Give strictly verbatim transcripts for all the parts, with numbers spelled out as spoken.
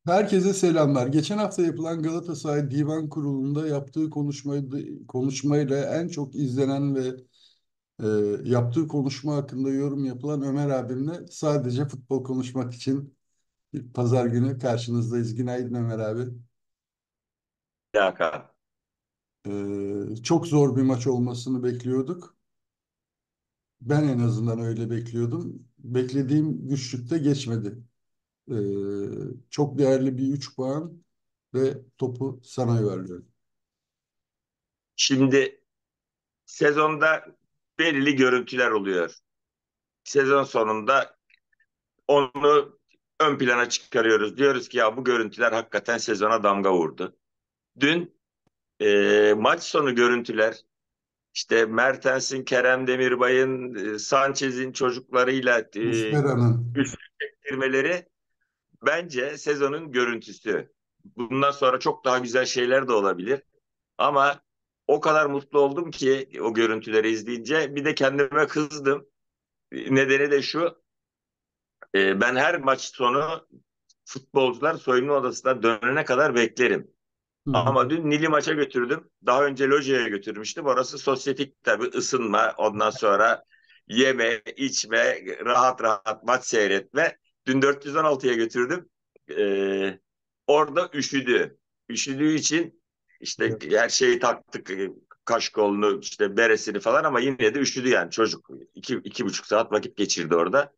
Herkese selamlar. Geçen hafta yapılan Galatasaray Divan Kurulu'nda yaptığı konuşmayı, konuşmayla en çok izlenen ve e, yaptığı konuşma hakkında yorum yapılan Ömer abimle sadece futbol konuşmak için bir pazar günü karşınızdayız. Günaydın Ömer abi. Hakan. E, çok zor bir maç olmasını bekliyorduk. Ben en azından öyle bekliyordum. Beklediğim güçlükte geçmedi. E, Çok değerli bir üç puan ve topu sana yuvarlıyorum. Şimdi sezonda belirli görüntüler oluyor. Sezon sonunda onu ön plana çıkarıyoruz. Diyoruz ki ya bu görüntüler hakikaten sezona damga vurdu. Dün e, maç sonu görüntüler işte Mertens'in, Kerem Demirbay'ın, e, Sanchez'in çocuklarıyla e, Muslera'nın. üçlük çektirmeleri bence sezonun görüntüsü. Bundan sonra çok daha güzel şeyler de olabilir. Ama o kadar mutlu oldum ki o görüntüleri izleyince bir de kendime kızdım. Nedeni de şu, e, ben her maç sonu futbolcular soyunma odasına dönene kadar beklerim. Hı hı. Ama dün Nil'i maça götürdüm. Daha önce lojaya götürmüştüm. Orası sosyetik tabii, ısınma, ondan sonra yeme, içme, rahat rahat maç seyretme. Dün dört yüz on altıya götürdüm. Ee, Orada üşüdü. Üşüdüğü için işte Evet. her şeyi taktık, e, kaşkolunu, işte beresini falan, ama yine de üşüdü yani çocuk. İki, iki buçuk saat vakit geçirdi orada.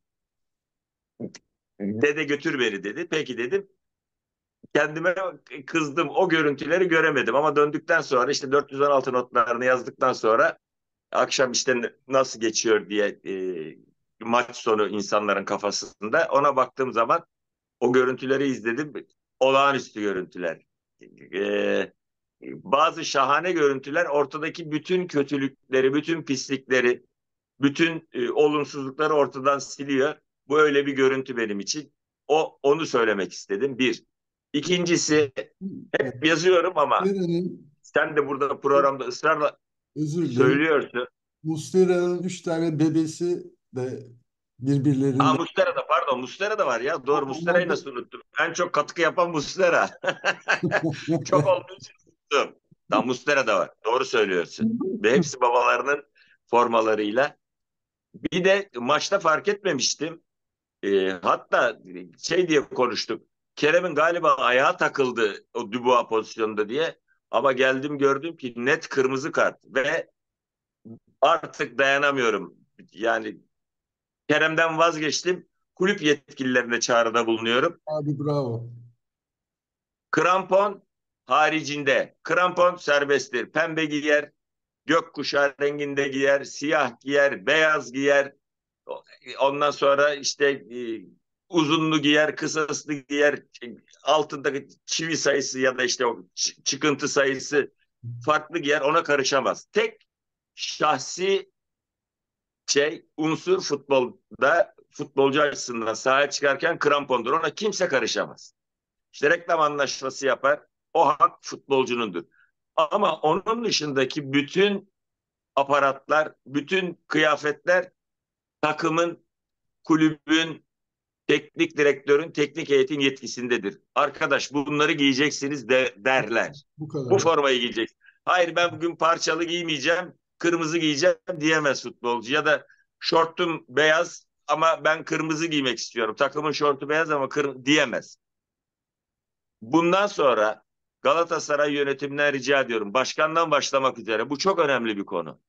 Dede götür beni dedi. Peki dedim. Kendime kızdım. O görüntüleri göremedim ama döndükten sonra işte dört yüz on altı notlarını yazdıktan sonra akşam işte nasıl geçiyor diye, e, maç sonu insanların kafasında ona baktığım zaman o görüntüleri izledim. Olağanüstü görüntüler. E, Bazı şahane görüntüler ortadaki bütün kötülükleri, bütün pislikleri, bütün e, olumsuzlukları ortadan siliyor. Bu öyle bir görüntü benim için. O onu söylemek istedim. Bir. İkincisi, hep yazıyorum ama Muslera'nın sen de burada programda ısrarla özür dilerim. söylüyorsun. Muslera'nın üç tane bebesi de Aa, birbirlerinden. Muslera da, pardon, Muslera da var ya. O- Doğru, Onlar Muslera'yı da nasıl unuttum? En çok katkı yapan Muslera. Çok olduğu için unuttum. Tamam, Muslera da var. Doğru söylüyorsun. Ve hepsi babalarının formalarıyla. Bir de maçta fark etmemiştim. Ee, hatta şey diye konuştuk. Kerem'in galiba ayağı takıldı o Dubois pozisyonda diye. Ama geldim gördüm ki net kırmızı kart ve artık dayanamıyorum. Yani Kerem'den vazgeçtim. Kulüp yetkililerine çağrıda bulunuyorum. abi bravo. Krampon haricinde. Krampon serbesttir. Pembe giyer, gökkuşağı renginde giyer, siyah giyer, beyaz giyer. Ondan sonra işte e, uzunlu giyer, kısasını giyer. Altındaki çivi sayısı ya da işte o çıkıntı sayısı farklı giyer. Ona karışamaz. Tek şahsi şey unsur futbolda, futbolcu açısından sahaya çıkarken krampondur. Ona kimse karışamaz. İşte reklam anlaşması yapar. O hak futbolcunundur. Ama onun dışındaki bütün aparatlar, bütün kıyafetler takımın, kulübün, teknik direktörün, teknik heyetin yetkisindedir. Arkadaş bunları giyeceksiniz de derler. Bu Bu kadar. formayı giyeceksin. Hayır, ben bugün parçalı giymeyeceğim, kırmızı giyeceğim diyemez futbolcu. Ya da şortum beyaz ama ben kırmızı giymek istiyorum. Takımın şortu beyaz ama kır diyemez. Bundan sonra Galatasaray yönetimine rica ediyorum. Başkandan başlamak üzere. Bu çok önemli bir konu.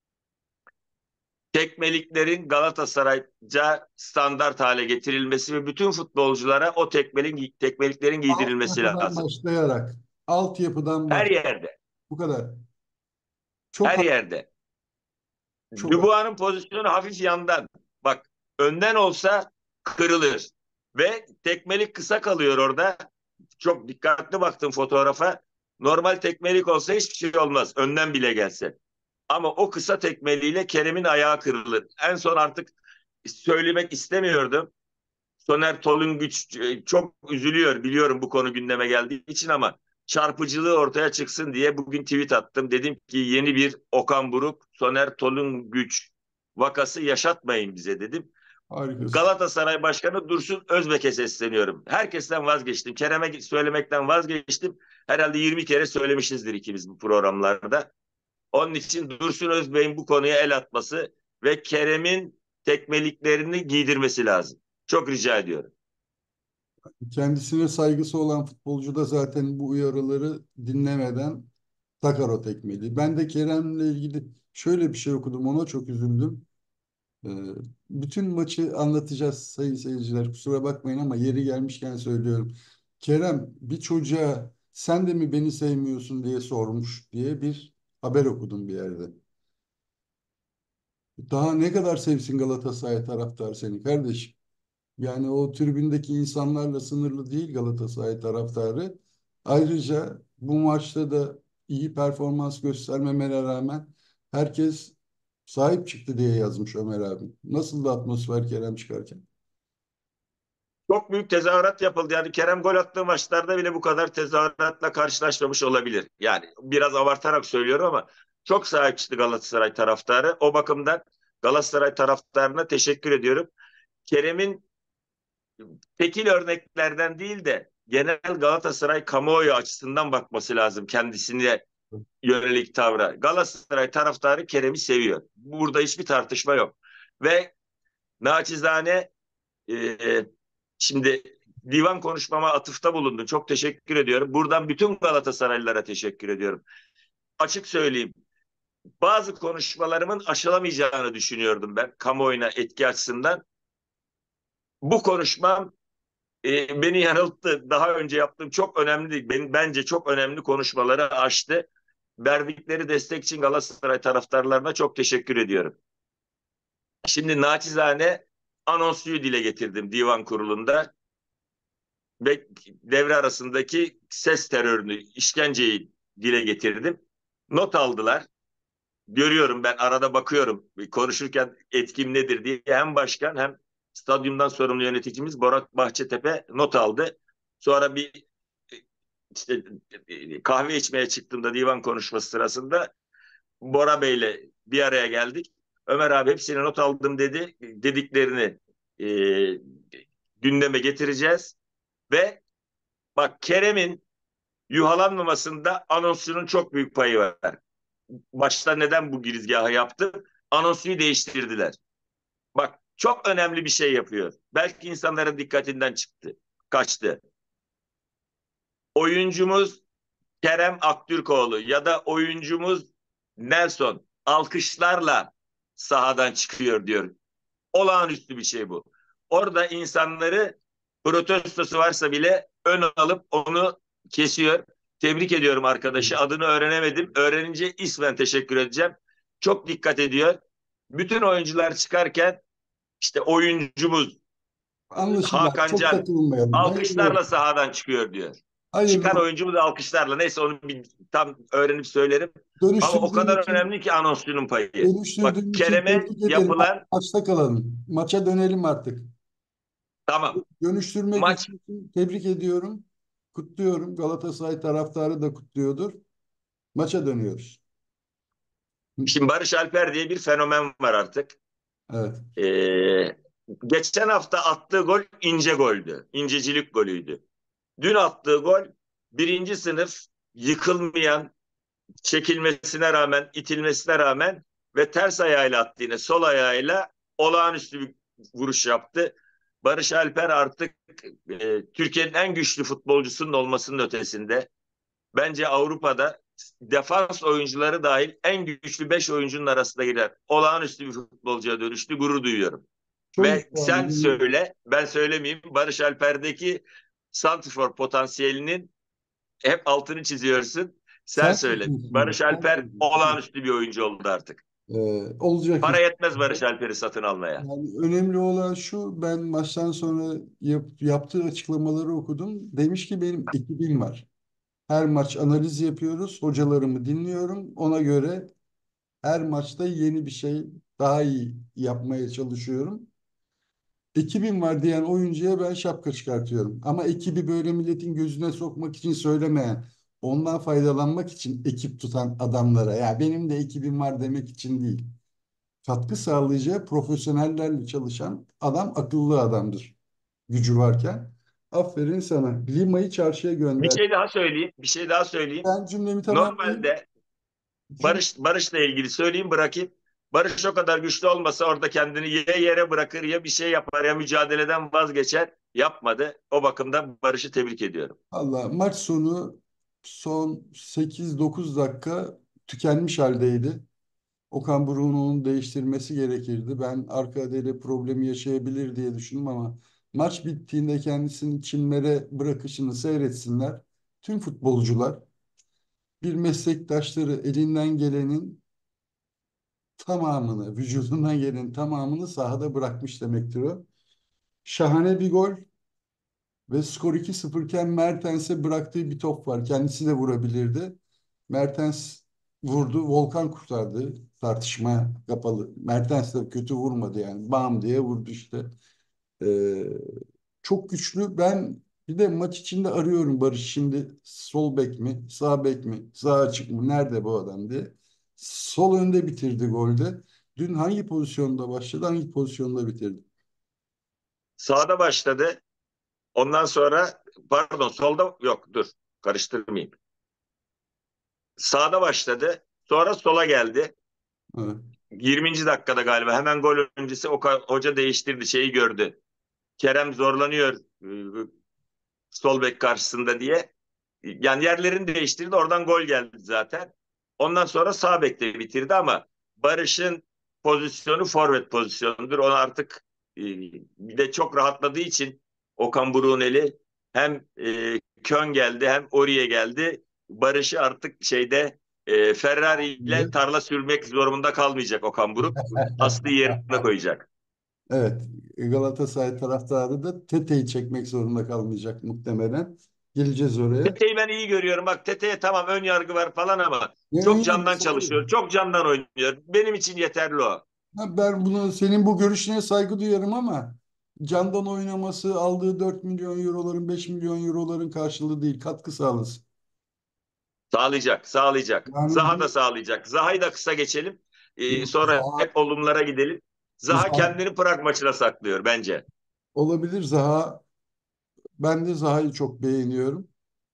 Tekmeliklerin Galatasarayca standart hale getirilmesi ve bütün futbolculara o tekmelin, tekmeliklerin giydirilmesi Altyapıdan lazım. başlayarak. Altyapıdan Her baş. yerde, Bu kadar. Çok her ha- yerde. çok Dubois'un pozisyonu hafif yandan. Bak, önden olsa kırılır. Ve tekmelik kısa kalıyor orada. Çok dikkatli baktım fotoğrafa. Normal tekmelik olsa hiçbir şey olmaz. Önden bile gelse. Ama o kısa tekmeliyle Kerem'in ayağı kırılır. En son artık söylemek istemiyordum. Soner Tolunguç e, çok üzülüyor, biliyorum bu konu gündeme geldiği için, ama çarpıcılığı ortaya çıksın diye bugün tweet attım. Dedim ki yeni bir Okan Buruk, Soner Tolunguç vakası yaşatmayın bize dedim. Harikasın. Galatasaray Başkanı Dursun Özbek'e sesleniyorum. Herkesten vazgeçtim. Kerem'e söylemekten vazgeçtim. Herhalde yirmi kere söylemişizdir ikimiz bu programlarda. Onun için Dursun Özbek'in bu konuya el atması ve Kerem'in tekmeliklerini giydirmesi lazım. Çok rica ediyorum. Kendisine saygısı olan futbolcu da zaten bu uyarıları dinlemeden takar o tekmeli. Ben de Kerem'le ilgili şöyle bir şey okudum. Ona çok üzüldüm. Ee, Bütün maçı anlatacağız sayın seyirciler. Kusura bakmayın ama yeri gelmişken söylüyorum. Kerem bir çocuğa sen de mi beni sevmiyorsun diye sormuş diye bir haber okudum bir yerde. Daha ne kadar sevsin Galatasaray taraftar seni kardeşim? Yani o tribündeki insanlarla sınırlı değil Galatasaray taraftarı. Ayrıca bu maçta da iyi performans göstermemene rağmen herkes sahip çıktı diye yazmış Ömer abi. Nasıl da atmosfer Kerem çıkarken? Çok büyük tezahürat yapıldı. Yani Kerem gol attığı maçlarda bile bu kadar tezahüratla karşılaşmamış olabilir. Yani biraz abartarak söylüyorum ama çok sahip çıktı Galatasaray taraftarı. O bakımdan Galatasaray taraftarına teşekkür ediyorum. Kerem'in tekil örneklerden değil de genel Galatasaray kamuoyu açısından bakması lazım kendisine yönelik tavra. Galatasaray taraftarı Kerem'i seviyor. Burada hiçbir tartışma yok. Ve naçizane e, şimdi divan konuşmama atıfta bulundun. Çok teşekkür ediyorum. Buradan bütün Galatasaraylılara teşekkür ediyorum. Açık söyleyeyim. Bazı konuşmalarımın aşılamayacağını düşünüyordum ben kamuoyuna etki açısından. Bu konuşmam e, beni yanılttı. Daha önce yaptığım çok önemli, benim, bence çok önemli konuşmaları aştı. Verdikleri destek için Galatasaray taraftarlarına çok teşekkür ediyorum. Şimdi naçizane anonsluyu dile getirdim divan kurulunda ve devre arasındaki ses terörünü, işkenceyi dile getirdim. Not aldılar. Görüyorum ben arada bakıyorum konuşurken etkim nedir diye hem başkan hem stadyumdan sorumlu yöneticimiz Borak Bahçetepe not aldı. Sonra bir işte kahve içmeye çıktığımda divan konuşması sırasında Bora Bey'le bir araya geldik. Ömer abi hepsini not aldım dedi. Dediklerini e, gündeme getireceğiz. Ve bak Kerem'in yuhalanmamasında anonsunun çok büyük payı var. Başta neden bu girizgahı yaptı? Anonsuyu değiştirdiler. Bak çok önemli bir şey yapıyor. Belki insanların dikkatinden çıktı, kaçtı. Oyuncumuz Kerem Aktürkoğlu ya da oyuncumuz Nelson alkışlarla sahadan çıkıyor diyor. Olağanüstü bir şey bu. Orada insanları protestosu varsa bile ön alıp onu kesiyor. Tebrik ediyorum arkadaşı. Adını öğrenemedim. Öğrenince ismen teşekkür edeceğim. Çok dikkat ediyor. Bütün oyuncular çıkarken işte oyuncumuz Anlaşıldı. Hakan Çok Can takılmayalım. Hayırlı alkışlarla olsun. sahadan çıkıyor diyor. Hayırlı Çıkan olsun. oyuncumuz alkışlarla. Neyse onu bir tam öğrenip söylerim. Ama o Dönüştürdüğün kadar için önemli ki anonsunun payı. Bak dönüştürdüğün için Kerem'e tebrik ederim. yapılan Maçta kalalım. Maça dönelim artık. tamam. Dönüştürmek Maç için tebrik ediyorum. Kutluyorum. Galatasaray taraftarı da kutluyordur. Maça dönüyoruz. şimdi Barış Alper diye bir fenomen var artık. Evet. Ee, geçen hafta attığı gol ince goldü. İncecilik golüydü. Dün attığı gol birinci sınıf yıkılmayan, çekilmesine rağmen, itilmesine rağmen ve ters ayağıyla attı yine sol ayağıyla olağanüstü bir vuruş yaptı. Barış Alper artık e, Türkiye'nin en güçlü futbolcusunun olmasının ötesinde. Bence Avrupa'da defans oyuncuları dahil en güçlü beş oyuncunun arasında girer. Olağanüstü bir futbolcuya dönüştü. Gurur duyuyorum. Çok Ve iddialı. sen Benim- söyle, ben söylemeyeyim. Barış Alper'deki santrfor potansiyelinin hep altını çiziyorsun. Sen Sen söyle. çiziyorsun. Barış Sen Alper çiziyorsun. olağanüstü bir oyuncu oldu artık. Ee, olacak Para iş. yetmez Barış Alper'i satın almaya. Yani önemli olan şu, ben maçtan sonra yap- yaptığı açıklamaları okudum. Demiş ki benim ekibim var. Her maç analiz yapıyoruz. Hocalarımı dinliyorum. Ona göre her maçta yeni bir şey daha iyi yapmaya çalışıyorum. Ekibim var diyen oyuncuya ben şapka çıkartıyorum. Ama ekibi böyle milletin gözüne sokmak için söylemeyen, ondan faydalanmak için ekip tutan adamlara, ya benim de ekibim var demek için değil. katkı sağlayacağı profesyonellerle çalışan adam akıllı adamdır. Gücü varken. Aferin sana. Lima'yı çarşıya Bir gönder. şey daha söyleyeyim. Bir şey daha söyleyeyim. Ben cümlemi tamamlayayım. Normalde Cüm Barış Barış'la ilgili söyleyeyim bırakayım. Barış o kadar güçlü olmasa orada kendini ya yere bırakır ya bir şey yapar ya mücadeleden vazgeçer. Yapmadı. O bakımdan Barış'ı tebrik ediyorum. Valla maç sonu son sekiz dokuz dakika tükenmiş haldeydi. Okan Buruk'un onu değiştirmesi gerekirdi. Ben arka adayla problemi yaşayabilir diye düşündüm ama maç bittiğinde kendisini çimlere bırakışını seyretsinler. Tüm futbolcular bir meslektaşları elinden gelenin tamamını, vücudundan gelenin tamamını sahada bırakmış demektir o. Şahane bir gol ve skor iki sıfır iken Mertens'e bıraktığı bir top var. Kendisi de vurabilirdi. Mertens vurdu, Volkan kurtardı. Tartışmaya kapalı. Mertens de kötü vurmadı yani. Bam diye vurdu işte. Ee, Çok güçlü. Ben bir de maç içinde arıyorum Barış şimdi sol bek mi, sağ bek mi, sağ açık mı, nerede bu adam diye. Sol önde bitirdi golde. Dün hangi pozisyonda başladı, hangi pozisyonda bitirdi? Sağda başladı. Ondan sonra pardon solda yok dur karıştırmayayım. Sağda başladı. Sonra sola geldi. Evet. yirminci dakikada galiba hemen gol öncesi o hoca değiştirdi şeyi gördü. Kerem zorlanıyor e, sol bek karşısında diye. Yani yerlerini değiştirdi. Oradan gol geldi zaten. Ondan sonra sağ bekte bitirdi ama Barış'ın pozisyonu forvet pozisyonudur. Onu artık e, bir de çok rahatladığı için Okan Buruk'un eli hem e, Kön geldi hem Oriye geldi. Barış'ı artık şeyde e, Ferrari ile tarla sürmek zorunda kalmayacak Okan Buruk. Aslı yerine koyacak. Evet, Galatasaray taraftarı da Tete'yi çekmek zorunda kalmayacak muhtemelen. Geleceğiz oraya. Tete'yi ben iyi görüyorum. Bak Tete'ye tamam ön yargı var falan ama Ne ön çok candan yargısı abi? çalışıyor. Çok candan oynuyor. Benim için yeterli o. Ha, ben bunu senin bu görüşüne saygı duyarım ama candan oynaması aldığı dört milyon euroların beş milyon euroların karşılığı değil, katkı sağlasın. Sağlayacak, sağlayacak. Yani Zaha da bu sağlayacak. Zaha'yı da kısa geçelim. Ee, yok, sonra Zaha, hep olumlara gidelim. Zaha Zaha kendini Prag maçına saklıyor bence. olabilir Zaha. Ben de Zaha'yı çok beğeniyorum.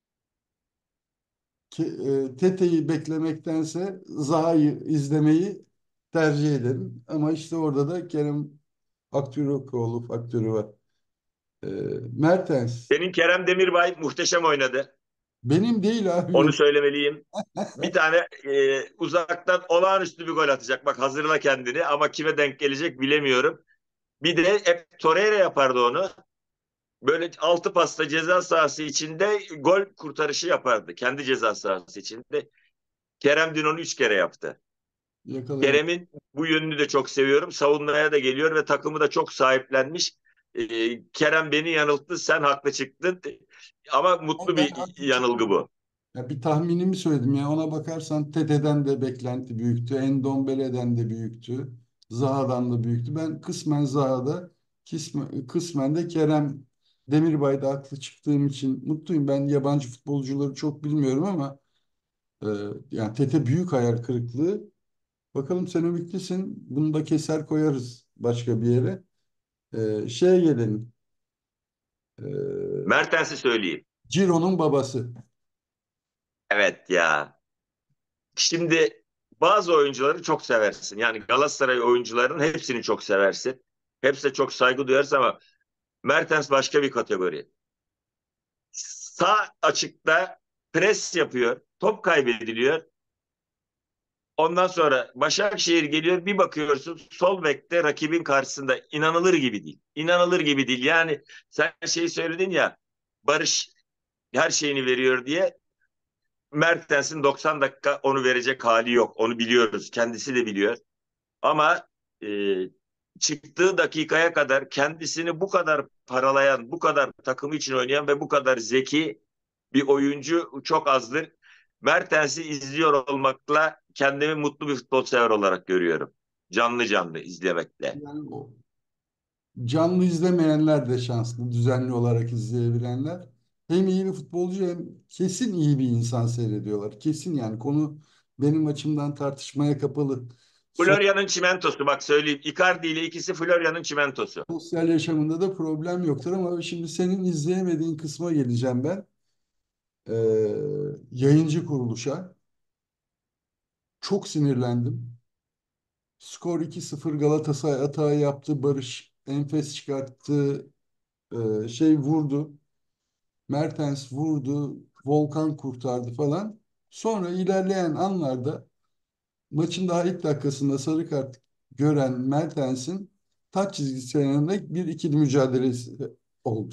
Ki, e, Tete'yi beklemektense Zaha'yı izlemeyi tercih ederim. Ama işte orada da Kerem Aktürkoğlu faktörü var. E, Mertens. Senin Kerem Demirbay muhteşem oynadı. Benim değil abi Onu benim. söylemeliyim. Bir tane e, uzaktan olağanüstü bir gol atacak. Bak hazırla kendini ama kime denk gelecek bilemiyorum. Bir de hep Torreira yapardı onu. Böyle altı pasta ceza sahası içinde gol kurtarışı yapardı. Kendi ceza sahası içinde. Kerem dün onu üç kere yaptı. Yakalayamadım. Kerem'in bu yönünü de çok seviyorum. Savunmaya da geliyor ve takımı da çok sahiplenmiş. Ee, Kerem beni yanılttı, sen haklı çıktın. Ama Ama mutlu ben bir haklı yanılgı çıkmadım. bu. Ya bir tahminimi söyledim ya. Ona bakarsan Tete'den de beklenti büyüktü. Endombele'den de büyüktü. Zaha'dan da büyüktü. Ben kısmen Zaha'da, kısmen, kısmen de Kerem Demirbay'da haklı çıktığım için mutluyum. Ben yabancı futbolcuları çok bilmiyorum ama e, yani Tete büyük hayal kırıklığı. Bakalım sen ümitlisin. Bunu da keser koyarız başka bir yere. E, şeye gelelim. E, Mertens'i söyleyeyim. Ciro'nun babası. Evet ya. Şimdi bazı oyuncuları çok seversin. Yani Galatasaray oyuncularının hepsini çok seversin. Hepsine çok saygı duyarsın ama Mertens başka bir kategori. Sağ açıkta pres yapıyor. Top kaybediliyor. Ondan sonra Başakşehir geliyor bir bakıyorsun sol bekte rakibin karşısında inanılır gibi değil. İnanılır gibi değil. Yani sen şey söyledin ya Barış her şeyini veriyor diye Mertens'in doksan dakika onu verecek hali yok. Onu biliyoruz. Kendisi de biliyor. Ama e, çıktığı dakikaya kadar kendisini bu kadar paralayan, bu kadar takımı için oynayan ve bu kadar zeki bir oyuncu çok azdır. Mertens'i izliyor olmakla kendimi mutlu bir futbol sever olarak görüyorum. Canlı canlı izlemekle. Yani o canlı izlemeyenler de şanslı, düzenli olarak izleyebilenler. Hem iyi bir futbolcu hem kesin iyi bir insan seyrediyorlar. Kesin yani konu benim açımdan tartışmaya kapalı. Florya'nın çimentosu, bak söyleyeyim. Icardi ile ikisi Florya'nın çimentosu. Sosyal yaşamında da problem yoktur ama şimdi senin izleyemediğin kısma geleceğim ben. Ee, Yayıncı kuruluşa çok sinirlendim. Skor iki sıfır, Galatasaray atağı yaptı. Barış enfes çıkarttı. Ee, şey vurdu. Mertens vurdu. Volkan kurtardı falan. Sonra ilerleyen anlarda maçın daha ilk dakikasında sarı kart gören Mertens'in taç çizgisine yönelik bir ikili mücadelesi oldu.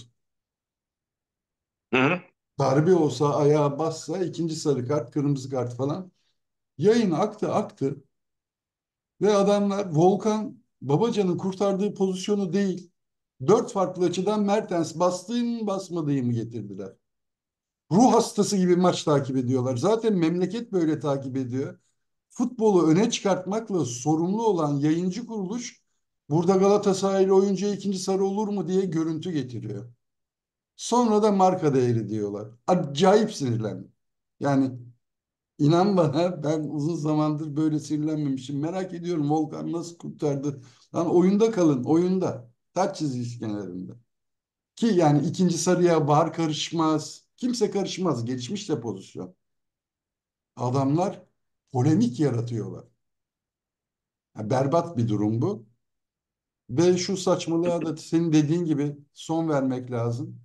Hı hı. Darbe olsa, ayağa bassa ikinci sarı kart, kırmızı kart falan. Yayın aktı aktı ve adamlar Volkan Babacan'ın kurtardığı pozisyonu değil, dört farklı açıdan Mertens bastığı mı basmadığı mı getirdiler. Ruh hastası gibi maç takip ediyorlar. Zaten memleket böyle takip ediyor. Futbolu öne çıkartmakla sorumlu olan yayıncı kuruluş burada Galatasaraylı oyuncuya ikinci sarı olur mu diye görüntü getiriyor. Sonra da marka değeri diyorlar. Acayip sinirlendim. Yani inan bana ben uzun zamandır böyle sinirlenmemişim. Merak ediyorum Volkan nasıl kurtardı. Lan oyunda kalın, oyunda. Taç çizgisi kenarında. Ki yani ikinci sarıya VAR karışmaz. Kimse karışmaz. Geçmiş de pozisyon. Adamlar polemik yaratıyorlar. Ya berbat bir durum bu. Ve şu saçmalığa da senin dediğin gibi son vermek lazım.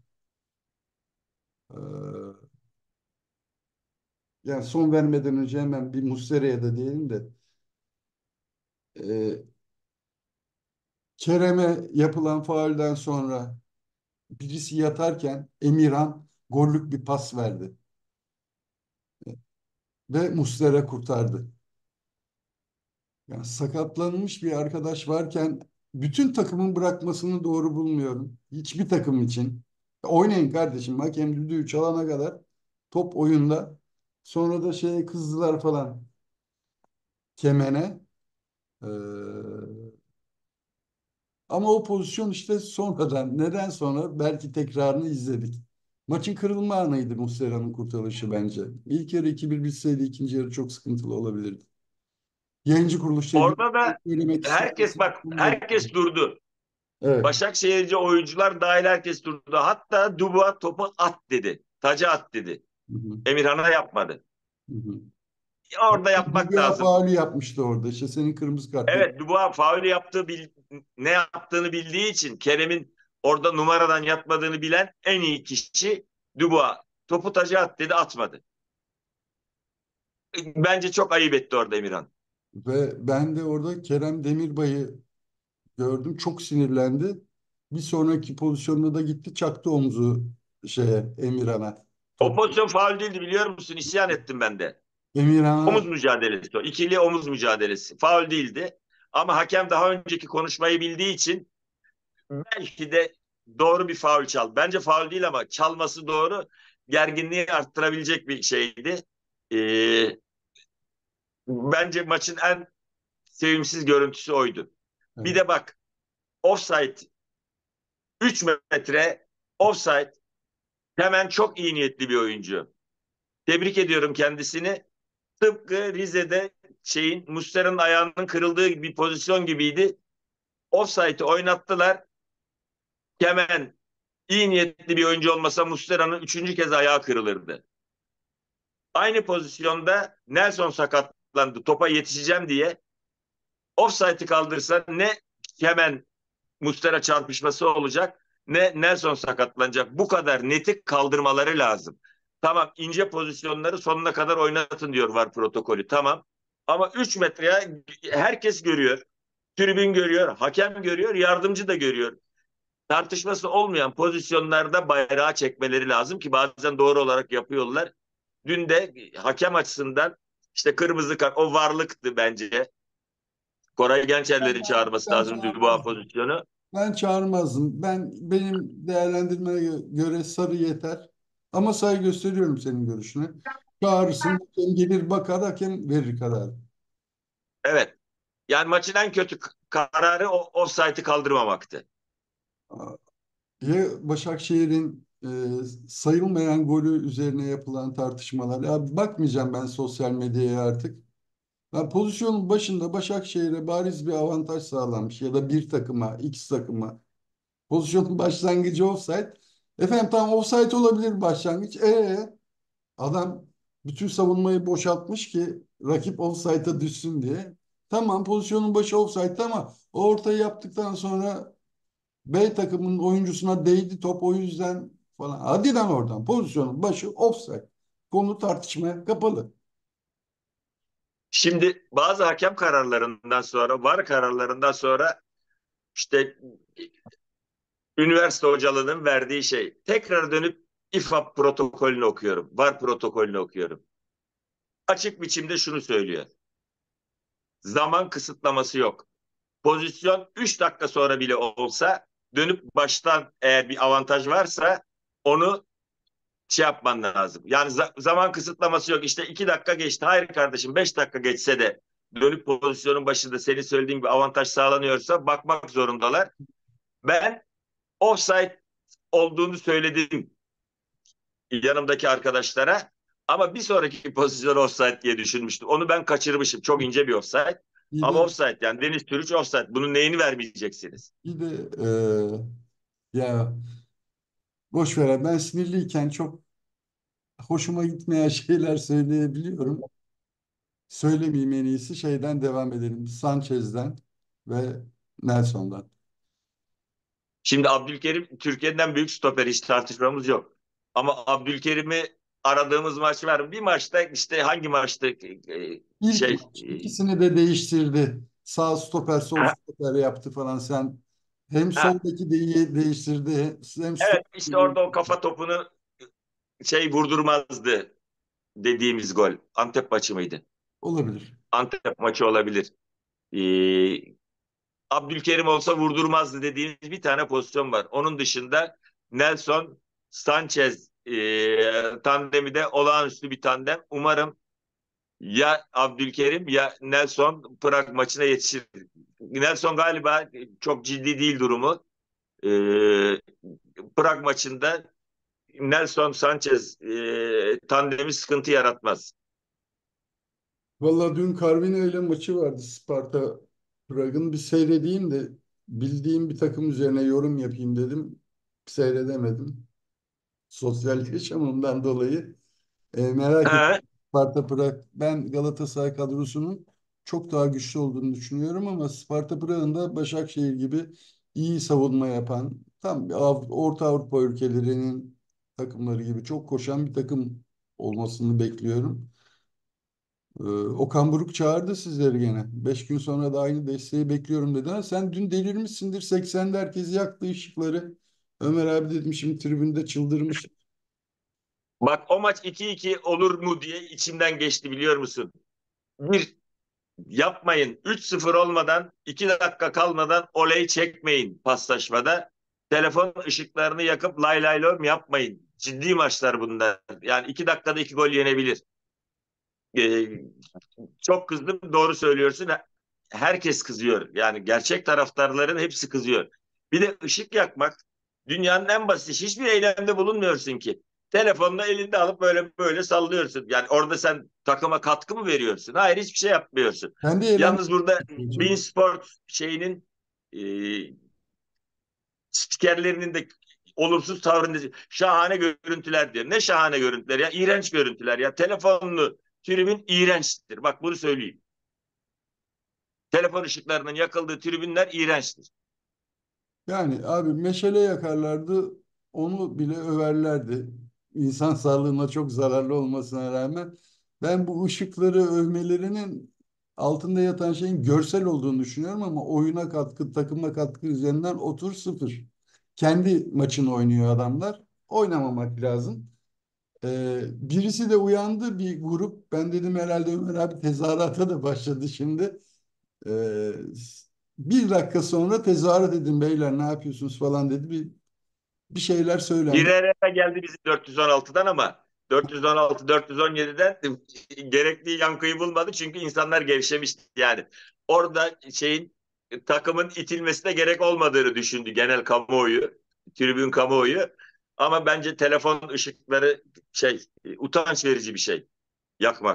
Ee, Yani son vermeden önce hemen bir Muslera'ya da diyelim de e, Kerem'e yapılan faulden sonra birisi yatarken Emirhan gollük bir pas verdi ve Muslera kurtardı. Yani sakatlanmış bir arkadaş varken bütün takımın bırakmasını doğru bulmuyorum. Hiçbir takım için. Oynayın kardeşim. Hakem düdüğü çalana kadar top oyunda. Sonra da şeye kızdılar falan. Kemene. Ee, Ama o pozisyon işte sonradan. Neden sonra? Belki tekrarını izledik. Maçın kırılma anıydı Muslera'nın kurtarışı bence. İlk yarı iki bir bitseydi ikinci yarı çok sıkıntılı olabilirdi. Yayıncı kuruluşla ilgili Orada bir şey da söylemek ister herkes misin? bak, Bunu da herkes durdu. evet. Başakşehirci oyuncular dahil herkes durdu. Hatta Dubois topu at dedi. Taca at dedi. Hı hı, Emirhan'a yapmadı. hı hı. Orada yapmak Düdüğe lazım. faulü yapmıştı orada. İşte senin kırmızı kartla. Evet, Dubois faulü yaptığı bil- ne yaptığını bildiği için Kerem'in orada numaradan yatmadığını bilen en iyi kişi Dubois. Topu taca at dedi, atmadı. Bence çok ayıp etti orada Emirhan. Ve ben de orada Kerem Demirbay'ı gördüm. Çok sinirlendi. Bir sonraki pozisyonda da gitti çaktı omuzu şeye Emirhan'a. O Top pozisyon faul değildi, biliyor musun? İsyan ettim ben de. Omuz Emirhan'a mücadelesi o. İkili omuz mücadelesi. Faul değildi. Ama hakem daha önceki konuşmayı bildiği için belki de doğru bir faul çal. Bence faul değil ama çalması doğru. Gerginliği arttırabilecek bir şeydi. Ee, Bence maçın en sevimsiz görüntüsü oydu. Bir evet, de bak, offside, üç metre offside, hemen çok iyi niyetli bir oyuncu. Tebrik ediyorum kendisini. Tıpkı Rize'de şeyin Muslera'nın ayağının kırıldığı bir pozisyon gibiydi. Offside'ı oynattılar. Hemen iyi niyetli bir oyuncu olmasa Muslera'nın üçüncü kez ayağı kırılırdı. Aynı pozisyonda Nelson sakatlandı. Topa yetişeceğim diye. Offside'ı kaldırsa ne hemen Muslera çarpışması olacak ne Nelson sakatlanacak. Bu kadar neti kaldırmaları lazım. Tamam, ince pozisyonları sonuna kadar oynatın diyor VAR protokolü. Tamam. Ama üç metreye herkes görüyor. Tribün görüyor, hakem görüyor, yardımcı da görüyor. Tartışması olmayan pozisyonlarda bayrağı çekmeleri lazım ki bazen doğru olarak yapıyorlar. Dün de hakem açısından işte kırmızı kart o varlıktı bence. Koray Gençerler'in ben, çağırması ben lazım Dubois çağırmazdım. pozisyonu. Ben çağırmazdım. Ben benim değerlendirmeme göre sarı yeter. Ama saygı gösteriyorum senin görüşüne. Çağırırsın, hakem gelir bakar, hakem verir kararı. Evet. Yani maçın en kötü kararı o offside'ı kaldırmamaktı. Ya Başakşehir'in e, sayılmayan golü üzerine yapılan tartışmalar. Ya bakmayacağım ben sosyal medyaya artık. Yani pozisyonun başında Başakşehir'e bariz bir avantaj sağlanmış ya da bir takıma, X takıma. Pozisyonun başlangıcı offside. Efendim tamam, offside olabilir başlangıç. E adam bütün savunmayı boşaltmış ki rakip offside'a düşsün diye. Tamam, pozisyonun başı offside ama o ortayı yaptıktan sonra B takımının oyuncusuna değdi top, o yüzden falan. Hadi lan oradan. Pozisyonun başı offside. Konu tartışmaya kapalı. Şimdi bazı hakem kararlarından sonra, var kararlarından sonra işte üniversite hocalığının verdiği şey. Tekrar dönüp İFAB protokolünü okuyorum. VAR protokolünü okuyorum. Açık biçimde şunu söylüyor. Zaman kısıtlaması yok. Pozisyon üç dakika sonra bile olsa dönüp baştan eğer bir avantaj varsa onu şey yapman lazım. Yani za- zaman kısıtlaması yok. İşte iki dakika geçti. Hayır kardeşim, beş dakika geçse de dönüp pozisyonun başında senin söylediğin bir avantaj sağlanıyorsa bakmak zorundalar. Ben offside olduğunu söyledim yanımdaki arkadaşlara. Ama bir sonraki pozisyon offside diye düşünmüştüm. Onu ben kaçırmışım. Çok ince bir offside. Bir Ama de offside, yani Deniz Türüç offside. Bunun neyini vermeyeceksiniz? bir de e, ya boş ver. Ben sinirliyken çok hoşuma gitmeyen şeyler söyleyebiliyorum. Söylemeyeyim, en iyisi şeyden devam edelim. Sanchez'den ve Nelson'dan. Şimdi Abdülkerim Türkiye'den büyük stoper, hiç tartışmamız yok. Ama Abdülkerim'i aradığımız maç var mı? Bir maçta, işte hangi maçta e, İlk şey maç e, ikisini de değiştirdi. Sağ stoper, sol ha, stoper yaptı falan. Sen hem ha, soldaki de değiştirdi hem evet, işte orada o stoper kafa topunu şey vurdurmazdı dediğimiz gol. Antep maçı mıydı? olabilir. Antep maçı olabilir. Ee, Abdülkerim olsa vurdurmazdı dediğimiz bir tane pozisyon var. Onun dışında Nelson Sanchez e, tandemi de olağanüstü bir tandem. Umarım ya Abdülkerim ya Nelson Prag maçına yetişir. Nelson galiba çok ciddi değil durumu. Ee, Prag maçında Nelson Sanchez e, tandemi sıkıntı yaratmaz. Vallahi dün Carvino ile maçı vardı, Sparta Prag'ın. Bir seyredeyim de bildiğim bir takım üzerine yorum yapayım dedim. Seyredemedim. Sosyal yaşamımdan dolayı. E, merak ettim. Ha, Sparta Prag. Ben Galatasaray kadrosunun çok daha güçlü olduğunu düşünüyorum ama Sparta Prag'ın da Başakşehir gibi iyi savunma yapan, tam bir Av- Orta Avrupa ülkelerinin takımları gibi çok koşan bir takım olmasını bekliyorum. Ee, Okan Buruk çağırdı sizleri gene. Beş gün sonra da aynı desteği bekliyorum dedi. Ha, sen dün delirmişsindir. seksende herkes yaktı ışıkları. Ömer abi dedim, şimdi tribünde çıldırmış. bak, o maç iki iki olur mu diye içimden geçti, biliyor musun? Bir, yapmayın. üç sıfır olmadan, iki dakika kalmadan oley çekmeyin paslaşmada. Telefon ışıklarını yakıp lay lay lom yapmayın. Ciddi maçlar bunlar. Yani iki dakikada iki gol yenebilir. Ee, Çok kızdım, doğru söylüyorsun. Herkes kızıyor. Yani gerçek taraftarların hepsi kızıyor. Bir de ışık yakmak dünyanın en basit işi. Hiçbir eylemde bulunmuyorsun ki. Telefonla elinde alıp böyle böyle sallıyorsun. Yani orada sen takıma katkı mı veriyorsun? Hayır, hiçbir şey yapmıyorsun. Kendi eğlencesi Yalnız burada Bein çocuk. Sport şeyinin e, spikerlerinin de olumsuz tavrında şahane görüntüler diyor. Ne şahane görüntüler ya? İğrenç görüntüler ya. Telefonlu tribün iğrençtir. Bak, bunu söyleyeyim. Telefon ışıklarının yakıldığı tribünler iğrençtir. Yani abi meşale yakarlardı, onu bile överlerdi. İnsan sağlığına çok zararlı olmasına rağmen ben bu ışıkları övmelerinin altında yatan şeyin görsel olduğunu düşünüyorum ama oyuna katkı, takıma katkı üzerinden otur sıfır. Kendi maçını oynuyor adamlar. Oynamamak lazım. Ee, birisi de uyandı, bir grup. Ben dedim herhalde Ömer abi tezahürata da başladı şimdi. Ee, Bir dakika sonra tezahürat edin beyler, ne yapıyorsunuz falan dedi. Bir, bir şeyler Bir söylendi. araya geldi bizim dört yüz on altıdan ama dört yüz on altı dört yüz on yediden gerektiği yankıyı bulmadı çünkü insanlar gevşemişti yani. Orada şeyin takımın itilmesine gerek olmadığını düşündü genel kamuoyu, tribün kamuoyu. Ama bence telefon ışıkları şey utanç verici bir şey yakmak.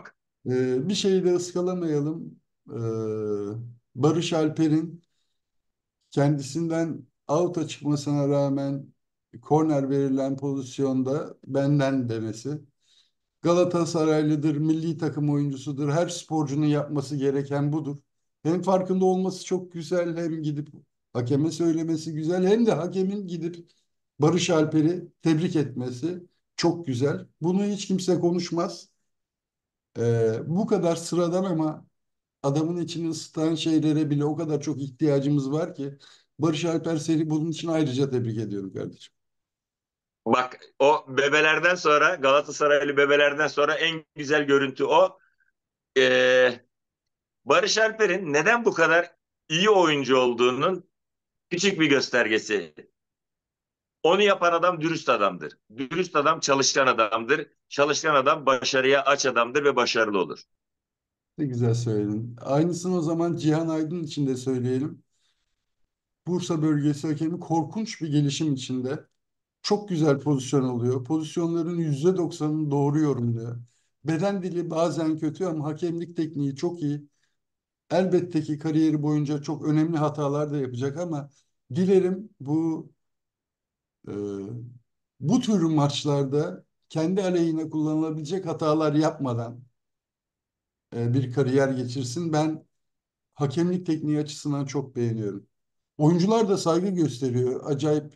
Ee, bir şeyi de ıskalamayalım. Ee, Barış Alper'in kendisinden out'a çıkmasına rağmen korner verilen pozisyonda benden demesi. Galatasaraylıdır, milli takım oyuncusudur. Her sporcunun yapması gereken budur. Hem farkında olması çok güzel, hem gidip hakeme söylemesi güzel, hem de hakemin gidip Barış Alper'i tebrik etmesi çok güzel. Bunu hiç kimse konuşmaz. Ee, bu kadar sıradan ama adamın içini ısıtan şeylere bile o kadar çok ihtiyacımız var ki Barış Alper, seni bunun için ayrıca tebrik ediyorum kardeşim. Bak o bebelerden sonra Galatasaraylı bebelerden sonra en güzel görüntü o. Ee, Barış Alper'in neden bu kadar iyi oyuncu olduğunun küçük bir göstergesi. Onu yapan adam dürüst adamdır. Dürüst adam çalışkan adamdır. Çalışkan adam başarıya aç adamdır ve başarılı olur. Ne güzel söyledin. Aynısını o zaman Cihan Aydın için de söyleyelim. Bursa bölgesi hakemi korkunç bir gelişim içinde. Çok güzel pozisyon alıyor. Pozisyonların yüzde doksanını doğru yorumluyor. Beden dili bazen kötü ama hakemlik tekniği çok iyi. Elbette ki kariyeri boyunca çok önemli hatalar da yapacak ama dilerim bu e, bu tür maçlarda kendi aleyhine kullanılabilecek hatalar yapmadan e, bir kariyer geçirsin. Ben hakemlik tekniği açısından çok beğeniyorum. Oyuncular da saygı gösteriyor. Acayip.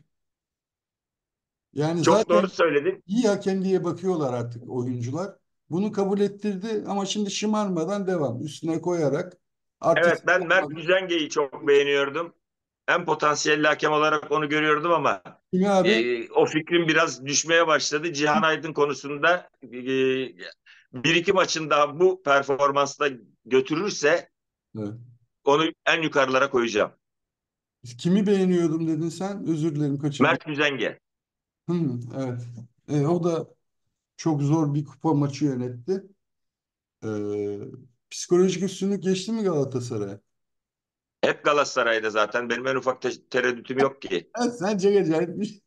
Yani Çok doğru zaten söyledin. iyi hakem diye bakıyorlar artık oyuncular. Bunu kabul ettirdi ama şimdi şımarmadan devam. Üstüne koyarak Evet, artistik ben Mert olmadan. Müzenge'yi çok beğeniyordum. En potansiyelli hakem olarak onu görüyordum ama Kimi abi? e, o fikrim biraz düşmeye başladı. Cihan Aydın konusunda e, bir iki maçın daha bu performansla götürürse Evet. onu en yukarılara koyacağım. Kimi beğeniyordum dedin sen? Özür dilerim, kaçırdım. Mert Müzenge. Hmm, evet. E, o da çok zor bir kupa maçı yönetti. Ee, Psikolojik üstünlük geçti mi Galatasaray'a? Hep Galatasaray'da zaten. Benim en ufak te- tereddütüm yok ki. Ha, sen çok acayip bir şey.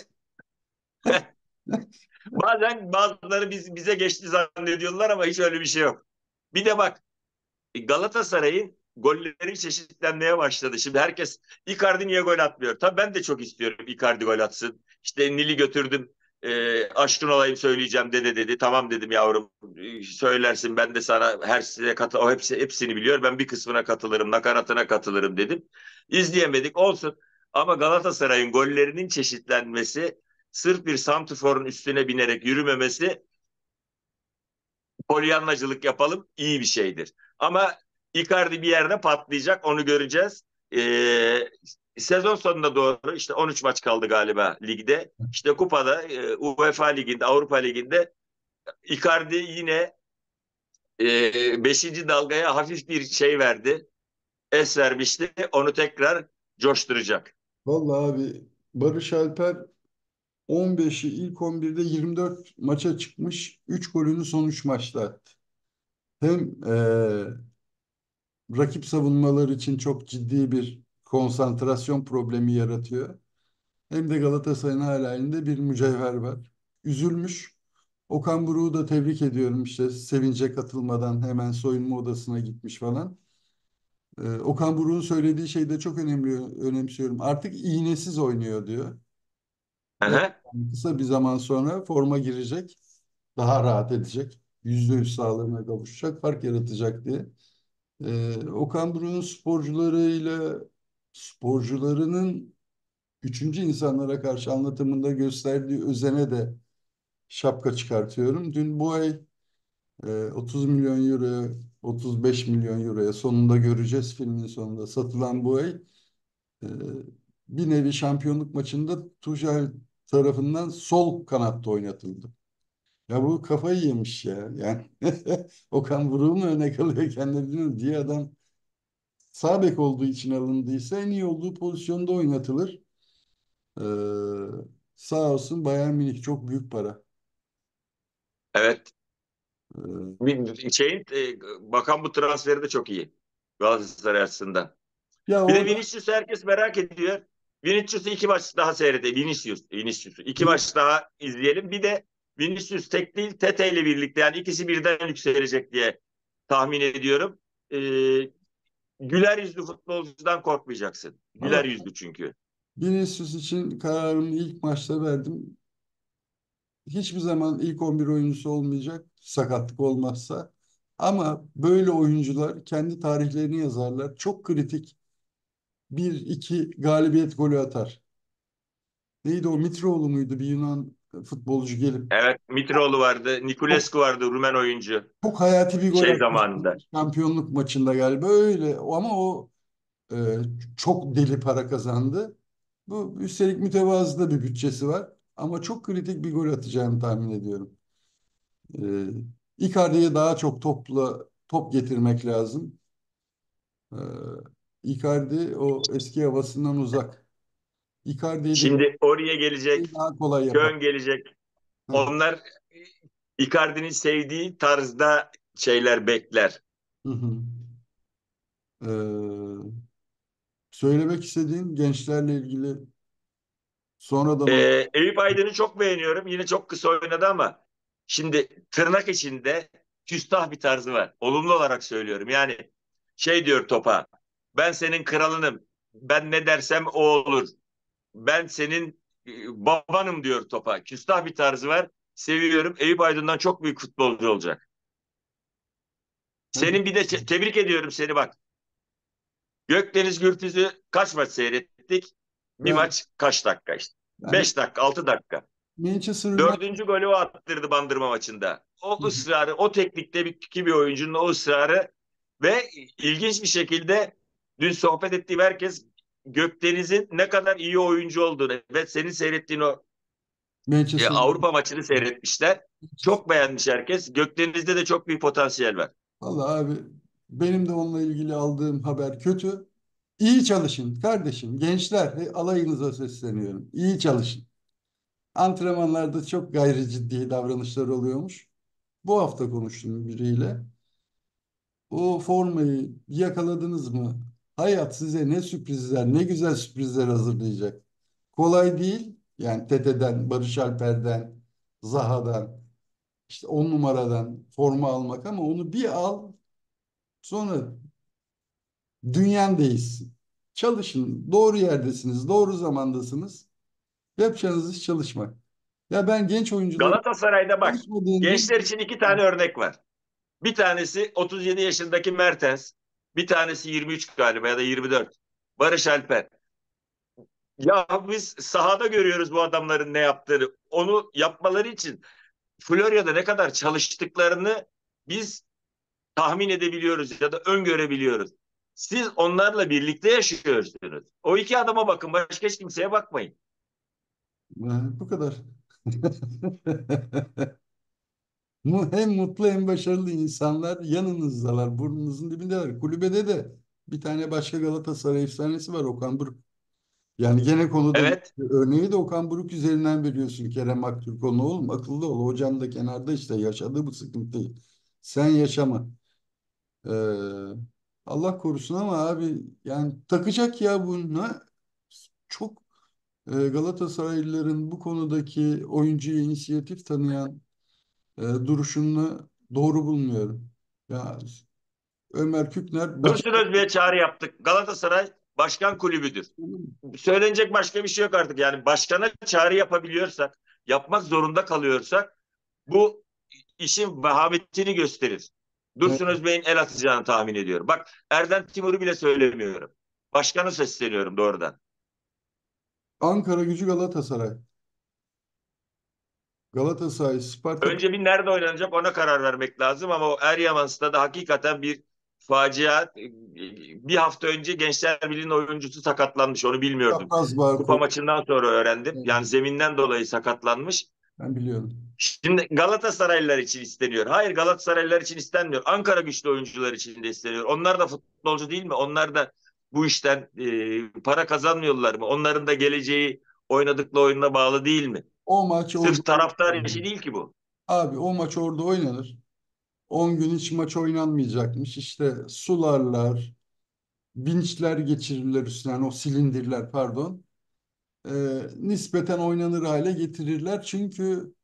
Bazen bazıları biz, bize geçti zannediyorlar ama hiç öyle bir şey yok. Bir de bak Galatasaray'ın golleri çeşitlenmeye başladı. Şimdi herkes Icardi niye gol atmıyor? Tabii ben de çok istiyorum Icardi gol atsın. İşte Nil'i götürdüm. E, aşkın olayım söyleyeceğim dede dedi. Tamam dedim yavrum. E, söylersin ben de sana her şeye katı o hepsi hepsini biliyor. Ben bir kısmına katılırım, nakaratına katılırım dedim. İzleyemedik olsun. Ama Galatasaray'ın gollerinin çeşitlenmesi sırf bir santrforun üstüne binerek yürümemesi polyanlacılık yapalım iyi bir şeydir. Ama Icardi bir yerde patlayacak onu göreceğiz. Ee, Sezon sonuna doğru işte on üç maç kaldı galiba ligde. İşte kupada e, UEFA liginde Avrupa liginde Icardi yine e, beşinci dalgaya hafif bir şey verdi. Es vermişti. Onu tekrar coşturacak. Vallahi abi, Barış Alper on beşi ilk on birde yirmi dört maça çıkmış. üç golünü son üç maçta attı. Hem eee, rakip savunmalar için çok ciddi bir konsantrasyon problemi yaratıyor. Hem de Galatasaray'ın hala elinde bir mücevher var. Üzülmüş. Okan Buruk'u da tebrik ediyorum, işte sevince katılmadan hemen soyunma odasına gitmiş falan. Ee, Okan Buruk'un söylediği şey de çok önemli, önemsiyorum. Artık iğnesiz oynuyor diyor. Evet, Aha. yani kısa bir zaman sonra forma girecek, daha rahat edecek. Yüzde yüz sağlığına kavuşacak, fark yaratacak diye. Ee, Okan Buruk'un sporcularıyla sporcularının üçüncü insanlara karşı anlatımında gösterdiği özene de şapka çıkartıyorum. Dün bu ay e, otuz milyon euro, otuz beş milyon euroya, sonunda göreceğiz filmin sonunda, satılan bu ay e, bir nevi şampiyonluk maçında Tuchel tarafından sol kanatta oynatıldı. Ya bu kafayı yemiş ya. Yani Okan Buruk'u mu örnek alıyor kendini diye, adam sağ bek olduğu için alındıysa en iyi olduğu pozisyonda oynatılır. Ee, Sağ olsun Bayern Münih, çok büyük para. Evet. Ee, Bir şeyin e, bakan bu transferi de çok iyi. Galatasaray açısından. Ya Bir de orada Vinicius'u herkes merak ediyor. Vinicius'u iki maç daha seyredelim. Vinicius, Vinicius'u iki maç daha izleyelim. Bir de Vinicius tek değil Tete ile birlikte yani ikisi birden yükselecek diye tahmin ediyorum. E, Güler yüzlü futbolcudan korkmayacaksın. Güler Valla yüzlü çünkü. Vinicius için kararımı ilk maçta verdim. Hiçbir zaman ilk on bir oyuncusu olmayacak sakatlık olmazsa. Ama böyle oyuncular kendi tarihlerini yazarlar. Çok kritik bir iki galibiyet golü atar. Neydi o, Mitroğlu muydu, bir Yunan futbolcu gelip Evet, Mitroğlu vardı, çok Niculescu vardı, Rumen oyuncu çok hayati bir gol şey atmış zamanında. şampiyonluk maçında galiba öyle, ama o e, çok deli para kazandı. Bu üstelik mütevazı da bir bütçesi var, ama çok kritik bir gol atacağını tahmin ediyorum. E, Icardi'ye daha çok topla top getirmek lazım. E, Icardi o eski havasından uzak. Icardi'yi de Şimdi oraya gelecek, daha kolay yapar. Köln gelecek. Heh. Onlar Icardi'nin sevdiği tarzda şeyler bekler. Hı hı. Ee, Söylemek istediğin gençlerle ilgili sonradan oy. Ee, Eyüp Aydın'ı çok beğeniyorum. Yine çok kısa oynadı ama şimdi tırnak içinde küstah bir tarzı var. Olumlu olarak söylüyorum. Yani şey diyor topa. Ben senin kralınım. Ben ne dersem o olur. Ben senin e, babanım diyor topa. Küstah bir tarzı var. Seviyorum. Eyüp Aydın'dan çok büyük futbolcu olacak. Hadi. Senin bir de te- tebrik ediyorum seni bak. Gökdeniz Gürtüz'ü kaç maç seyrettik? Bir Ben, maç kaç dakika işte? ben Beş dakika, altı dakika. Manchester United. Dördüncü golü o attırdı Bandırma maçında. O ısrarı, o teknikte bir, bir oyuncunun o ısrarı ve ilginç bir şekilde dün sohbet ettiğim herkes Gökdeniz'in ne kadar iyi oyuncu olduğunu ve senin seyrettiğin o e, Manchester Avrupa maçını seyretmişler. United. Çok beğenmiş herkes. Gökdeniz'de de çok büyük potansiyel var. Vallahi abi, benim de onunla ilgili aldığım haber kötü. İyi çalışın kardeşim. Gençler, he, alayınıza sesleniyorum. İyi çalışın. Antrenmanlarda çok gayri ciddi davranışlar oluyormuş. Bu hafta konuştum biriyle. O formayı yakaladınız mı? Hayat size ne sürprizler, ne güzel sürprizler hazırlayacak. Kolay değil. Yani Tete'den, Barış Alper'den, Zaha'dan, işte on numaradan forma almak, ama onu bir al, sonra dünyan değişsin. Çalışın. Doğru yerdesiniz, doğru zamandasınız. Yapacağınız iş çalışmak. Ya ben genç oyuncuların Galatasaray'da bak, çalışmadığını gençler için iki tane örnek var. Bir tanesi otuz yedi yaşındaki Mertens. Bir tanesi yirmi üç galiba ya da yirmi dört. Barış Alper. Ya biz sahada görüyoruz bu adamların ne yaptığını. Onu yapmaları için Florya'da ne kadar çalıştıklarını biz tahmin edebiliyoruz ya da öngörebiliyoruz. Siz onlarla birlikte yaşıyorsunuz. O iki adama bakın, başka hiç kimseye bakmayın. Ha, bu kadar. Mu- Hem mutlu hem başarılı insanlar yanınızdalar, burnunuzun dibindeler. Kulübede de bir tane başka Galatasaray efsanesi var, Okan Buruk. Yani gene konuda Evet, örneği de Okan Buruk üzerinden veriyorsun Kerem Aktürkoğlu. Oğlum akıllı ol. Hocam da kenarda işte yaşadığı bu sıkıntıyı. Sen yaşama. Ee, Allah korusun, ama abi yani takacak ya bununla. Çok e, Galatasaraylıların bu konudaki oyuncuya inisiyatif tanıyan e, duruşunu doğru bulmuyorum. Ya Ömer Kükner baş... Dursun Özbek'e çağrı yaptık. Galatasaray başkan kulübüdür. Söylenecek başka bir şey yok artık. Yani başkana çağrı yapabiliyorsak, yapmak zorunda kalıyorsak bu işin vehametini gösterir. Dursun Evet, Özbek'in el atacağını tahmin ediyorum. Bak, Erden Timur'u bile söylemiyorum. Başkanı sesleniyorum doğrudan. Ankara Gücü Galatasaray. Galatasaray, Spartak. Önce bir nerede oynanacak ona karar vermek lazım ama o Eryaman Stadı hakikaten bir facia. Bir hafta önce Gençler Birliği'nin oyuncusu sakatlanmış, onu bilmiyordum. Çapraz bağ Kupa kol. maçından sonra öğrendim. Evet, Yani zeminden dolayı sakatlanmış. ben biliyorum. Şimdi Galatasaraylılar için isteniyor. Hayır, Galatasaraylılar için istenmiyor. Ankara güçlü oyuncular için de isteniyor. Onlar da futbolcu değil mi? Onlar da bu işten e, para kazanmıyorlar mı? Onların da geleceği oynadıkları oyununa bağlı değil mi? O maç orada Sırf taraftar oynanır. işi değil ki bu. Abi o maç orada oynanır. On gün hiç maç oynanmayacakmış. İşte sularlar, vinçler geçirirler üstüne. Yani o silindirler, pardon. Ee, nispeten oynanır hale getirirler. Çünkü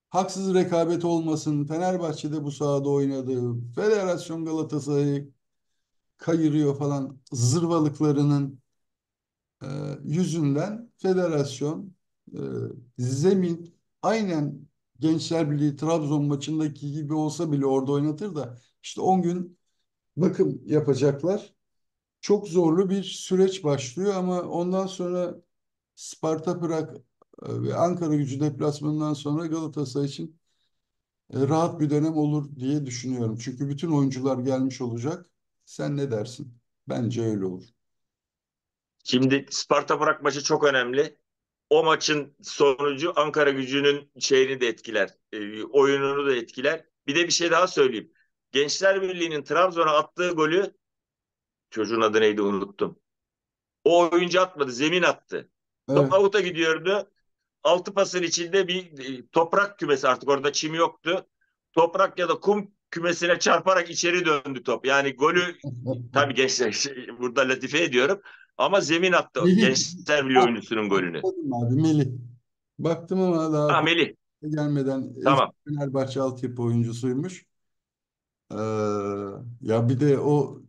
haksız rekabet olmasın, Fenerbahçe'de bu sahada oynadığı, Federasyon Galatasaray'ı kayırıyor falan zırvalıklarının e, yüzünden federasyon e, zemin aynen Gençler Birliği Trabzon maçındaki gibi olsa bile orada oynatır da işte on gün bakım yapacaklar. Çok zorlu bir süreç başlıyor ama ondan sonra Sparta Prag e, ve Ankara Gücü deplasmanından sonra Galatasaray için e, rahat bir dönem olur diye düşünüyorum. Çünkü bütün oyuncular gelmiş olacak. Sen ne dersin? Bence öyle olur. Şimdi Sparta Prag maçı çok önemli. O maçın sonucu Ankara Gücü'nün şeyini de etkiler. E, oyununu da etkiler. Bir de bir şey daha söyleyeyim. Gençler Birliği'nin Trabzon'a attığı golü, çocuğun adı neydi unuttum. O oyuncu atmadı, zemin attı. Top Evet. avuta gidiyordu. Altı pasın içinde bir e, toprak kümesi, artık orada çim yoktu. Toprak ya da kum kümesine çarparak içeri döndü top. Yani golü tabii gençler şey, burada latife ediyorum ama zemin attı Melih. Gençler Birliği Ha, oyuncusunun golünü. hatırladım abi Melih. Baktım ama daha Ha Melih, gelmeden eski tamam. Fenerbahçe altyapı oyuncusuymuş. Ee, ya bir de o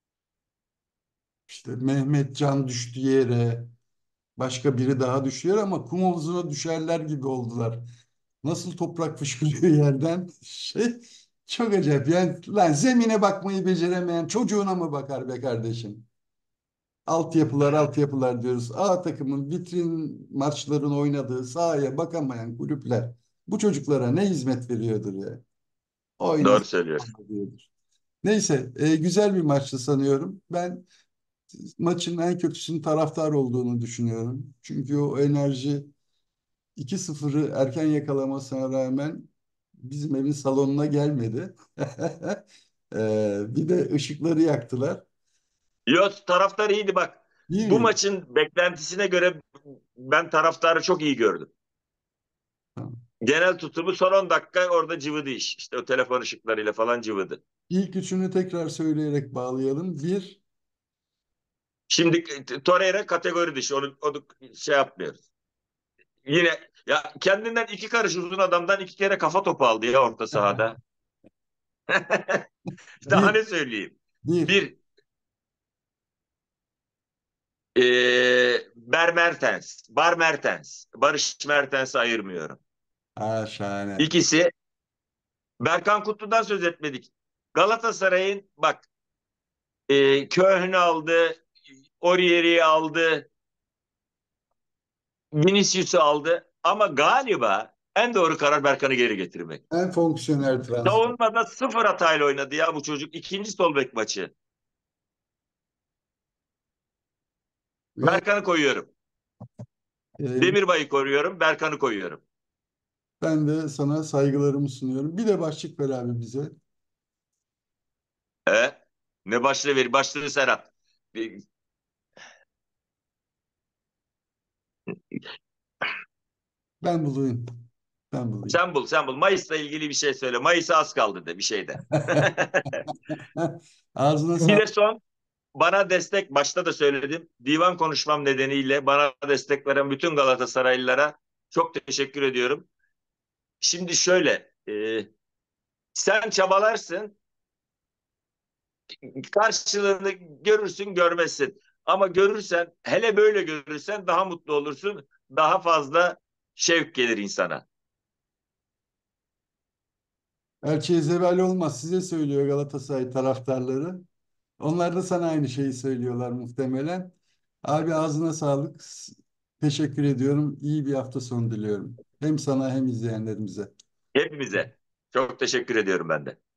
işte Mehmet Can düştü yere, başka biri daha düşüyor ama kum havuzuna düşerler gibi oldular. Nasıl toprak fışkırıyor yerden? Şey çok acayip. Yani lan zemine bakmayı beceremeyen çocuğuna mı bakar be kardeşim? Altyapılar, altyapılar diyoruz. A takımın vitrin maçların oynadığı sahaya bakamayan kulüpler bu çocuklara ne hizmet veriyordur ya? Doğru Oynasın söylüyorsun. diyordur. Neyse, e, güzel bir maçtı sanıyorum. Ben maçın en kötüsünün taraftar olduğunu düşünüyorum. Çünkü o enerji iki sıfırı erken yakalamasına rağmen bizim evin salonuna gelmedi. E, bir de ışıkları yaktılar. Yok, taraftar iyiydi bak. Değil Bu miydi? maçın beklentisine göre ben taraftarı çok iyi gördüm. Genel tutumu son on dakika orada cıvıdı iş. İşte o telefon ışıklarıyla falan cıvıdı. İlk üçünü tekrar söyleyerek bağlayalım. Bir, Şimdi Torreira kategori dışı. Onu, onu şey yapmıyoruz. Yine ya kendinden iki karış uzun adamdan iki kere kafa topu aldı ya orta sahada. Daha bir, ne söyleyeyim? bir. Bir, e, Ber Mertens, Bar Mertens, Barış Mertens'i ayırmıyorum. Ha, şahane. İkisi, Berkan Kutlu'dan söz etmedik. Galatasaray'ın bak, e, Köln'ü aldı, Aurier'i aldı, Vinicius'u aldı ama galiba en doğru karar Berkan'ı geri getirmek. En fonksiyonel transfer. Savunmada sıfır hatayla oynadı ya bu çocuk. İkinci sol bek maçı. Ve Berkan'ı koyuyorum. e, Demirbay'ı koruyorum, Berkan'ı koyuyorum. ben de sana saygılarımı sunuyorum. Bir de başlık ver abi bize. He? Ne başlığı verir? Başlığı Serhat. Ben bulayım. Ben bulayım. Sen bul, sen bul. Mayıs'la ilgili bir şey söyle. Mayıs'a az kaldı de bir şey de. Ağzına Bir sağlık. de son, bana destek, başta da söyledim. Divan konuşmam nedeniyle bana destek veren bütün Galatasaraylılara çok teşekkür ediyorum. Şimdi şöyle, e, sen çabalarsın, karşılığını görürsün, görmezsin. Ama görürsen, hele böyle görürsen daha mutlu olursun. Daha fazla şevk gelir insana. Elçiye zeval olmaz. Size söylüyor Galatasaray taraftarları. Onlar da sana aynı şeyi söylüyorlar muhtemelen. Abi ağzına sağlık. Teşekkür ediyorum. İyi bir hafta sonu diliyorum. Hem sana hem izleyenlerimize. Hepimize. Çok teşekkür ediyorum ben de.